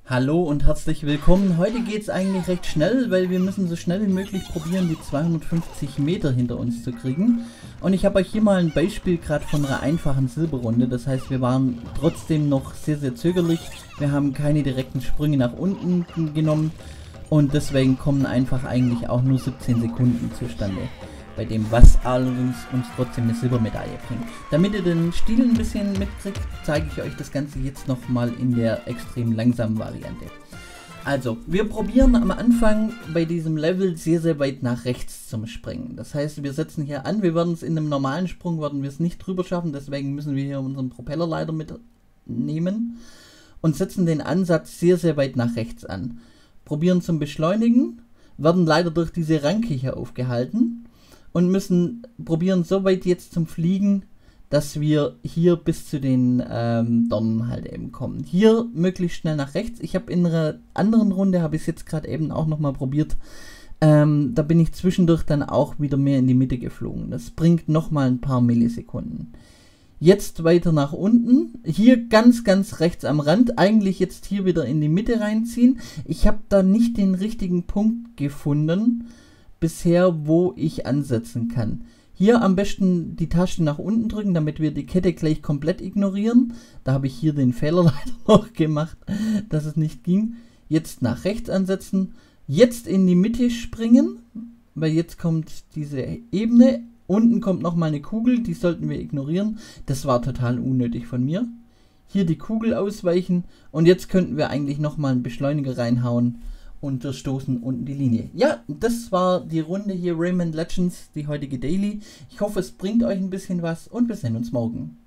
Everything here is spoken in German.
Hallo und herzlich willkommen. Heute geht es eigentlich recht schnell, weil wir müssen so schnell wie möglich probieren, die 250 Meter hinter uns zu kriegen. Und ich habe euch hier mal ein Beispiel gerade von einer einfachen Silberrunde. Das heißt, wir waren trotzdem noch sehr, sehr zögerlich. Wir haben keine direkten Sprünge nach unten genommen. Und deswegen kommen einfach eigentlich auch nur 17 Sekunden zustande. Bei dem, was allerdings uns trotzdem eine Silbermedaille bringt. Damit ihr den Stil ein bisschen mitkriegt, zeige ich euch das Ganze jetzt nochmal in der extrem langsamen Variante. Also, wir probieren am Anfang bei diesem Level sehr, sehr weit nach rechts zum Springen. Das heißt, wir setzen hier an, wir werden es in einem normalen Sprung, werden wir es nicht drüber schaffen, deswegen müssen wir hier unseren Propellerleiter mitnehmen und setzen den Ansatz sehr, sehr weit nach rechts an. Probieren zum Beschleunigen, werden leider durch diese Ranke hier aufgehalten. Und müssen probieren so weit jetzt zum Fliegen, dass wir hier bis zu den Dornen halt eben kommen. Hier möglichst schnell nach rechts. Ich habe in einer anderen Runde, habe ich es jetzt gerade eben auch nochmal probiert, da bin ich zwischendurch dann auch wieder mehr in die Mitte geflogen. Das bringt nochmal ein paar Millisekunden. Jetzt weiter nach unten. Hier ganz, ganz rechts am Rand. Eigentlich jetzt hier wieder in die Mitte reinziehen. Ich habe da nicht den richtigen Punkt gefunden bisher, wo ich ansetzen kann. Hier am besten die Taste nach unten drücken, damit wir die Kette gleich komplett ignorieren. Da habe ich hier den Fehler leider noch gemacht, dass es nicht ging. Jetzt nach rechts ansetzen. Jetzt in die Mitte springen, weil jetzt kommt diese Ebene. Unten kommt nochmal eine Kugel, die sollten wir ignorieren. Das war total unnötig von mir. Hier die Kugel ausweichen und jetzt könnten wir eigentlich nochmal einen Beschleuniger reinhauen. Und wir stoßen unten die Linie. Ja, das war die Runde hier Rayman Legends, die heutige Daily. Ich hoffe, es bringt euch ein bisschen was und wir sehen uns morgen.